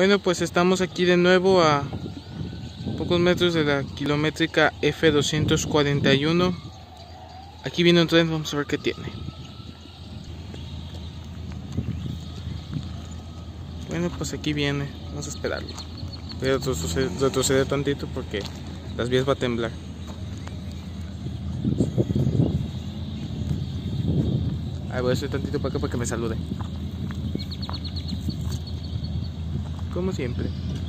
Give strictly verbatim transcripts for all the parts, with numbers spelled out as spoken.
Bueno, pues estamos aquí de nuevo a pocos metros de la kilométrica F doscientos cuarenta y uno. Aquí viene un tren, vamos a ver qué tiene. Bueno, pues aquí viene, vamos a esperarlo. Voy a retroceder, retroceder tantito porque las vías va a temblar. Ahí voy a hacer tantito para acá para que me salude. Como siempre.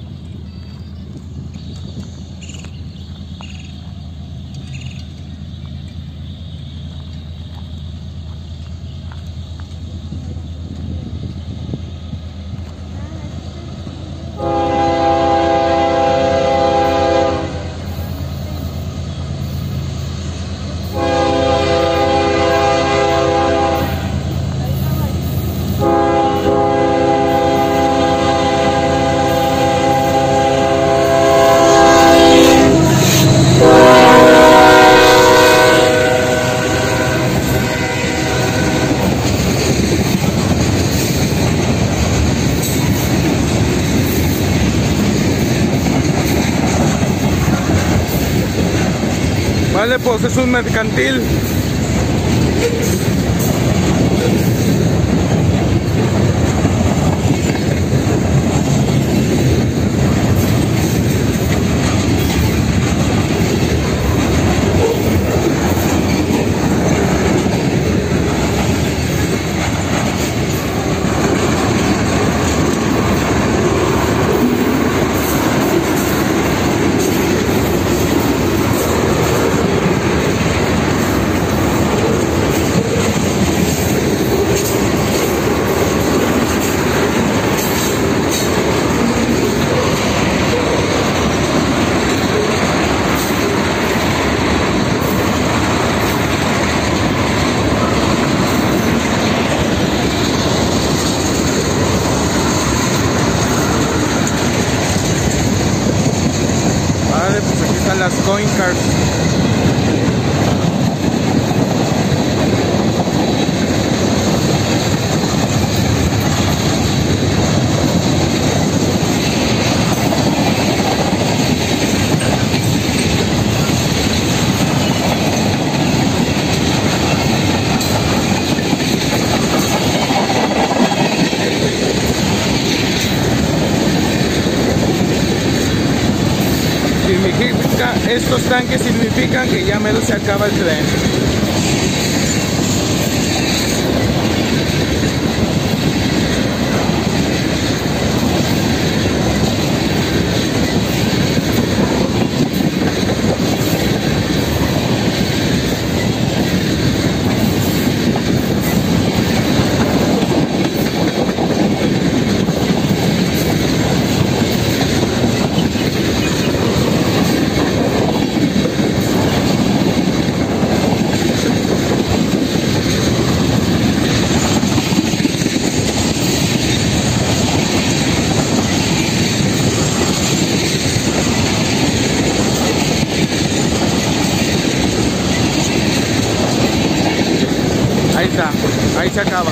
Vale, pues es un mercantil. Vale, pues aquí están las coin cards. Significa, estos tanques significan que ya menos se acaba el tren. Ahí está, ahí se acaba.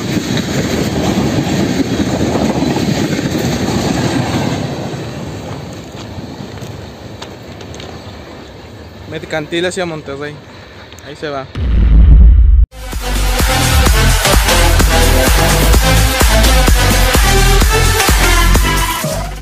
Mercantil hacia Monterrey. Ahí se va.